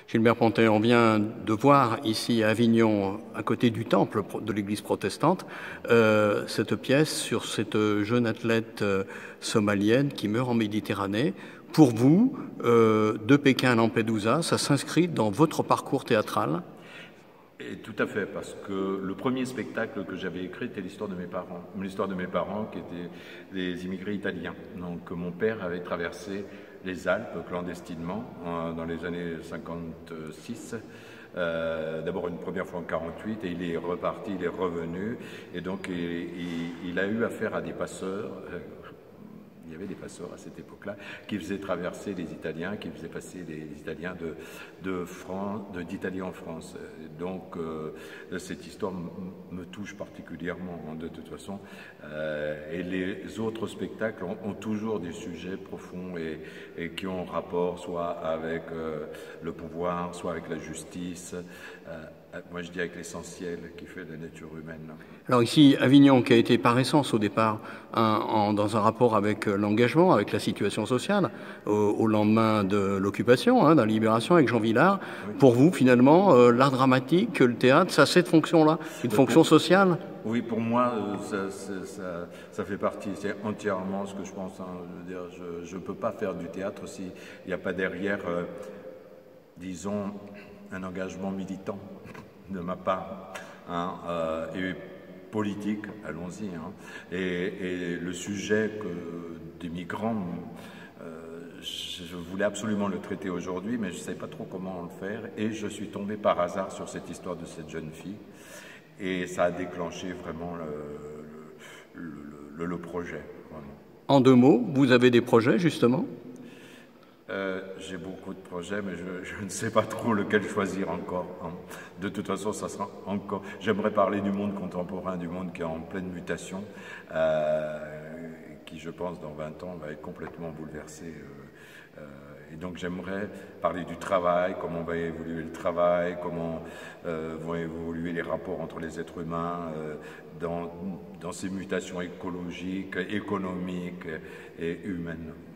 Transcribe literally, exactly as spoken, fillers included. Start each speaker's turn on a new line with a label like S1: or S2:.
S1: Gilbert Pontet, on vient de voir ici à Avignon, à côté du temple de l'église protestante, euh, cette pièce sur cette jeune athlète euh, somalienne qui meurt en Méditerranée. Pour vous, euh, de Pékin à Lampedusa, ça s'inscrit dans votre parcours théâtral?
S2: Et tout à fait, parce que le premier spectacle que j'avais écrit était l'histoire de mes parents. L'histoire de mes parents qui étaient des immigrés italiens. Donc mon père avait traversé les Alpes clandestinement euh, dans les années cinquante-six. Euh, D'abord une première fois en quarante-huit et il est reparti, il est revenu. Et donc il, il, il a eu affaire à des passeurs. Euh, Il y avait des passeurs à cette époque-là qui faisaient traverser les Italiens, qui faisaient passer les Italiens de, de France, d'Italie en France. Donc euh, cette histoire me touche particulièrement de toute façon. Euh, et les autres spectacles ont, ont toujours des sujets profonds et, et qui ont rapport soit avec euh, le pouvoir, soit avec la justice. Euh, moi je dis avec l'essentiel qui fait la nature humaine.
S1: Alors ici, Avignon, qui a été par essence au départ un, en, dans un rapport avec l'engagement, avec la situation sociale, au, au lendemain de l'occupation, hein, de la libération, avec Jean Vilar. Oui. Pour vous, finalement, euh, l'art dramatique, le théâtre, ça a cette fonction-là, une fonction sociale?
S2: Oui, pour moi, ça, ça, ça, ça fait partie, c'est entièrement ce que je pense. Hein. Je veux dire, je ne peux pas faire du théâtre s'il n'y a pas derrière, euh, disons, un engagement militant de ma part. Hein, euh, et politique, allons-y. Hein. Et, et le sujet que, des migrants, euh, je voulais absolument le traiter aujourd'hui, mais je ne savais pas trop comment le faire. Et je suis tombé par hasard sur cette histoire de cette jeune fille. Et ça a déclenché vraiment le, le, le, le projet. Vraiment.
S1: En deux mots, vous avez des projets, justement?
S2: Euh, J'ai beaucoup de projets, mais je, je ne sais pas trop lequel choisir encore. Hein. De toute façon, ça sera encore. J'aimerais parler du monde contemporain, du monde qui est en pleine mutation, euh, qui, je pense, dans vingt ans, va être complètement bouleversé. Euh, euh, et donc, j'aimerais parler du travail, comment va évoluer le travail, comment euh, vont évoluer les rapports entre les êtres humains euh, dans, dans ces mutations écologiques, économiques et humaines.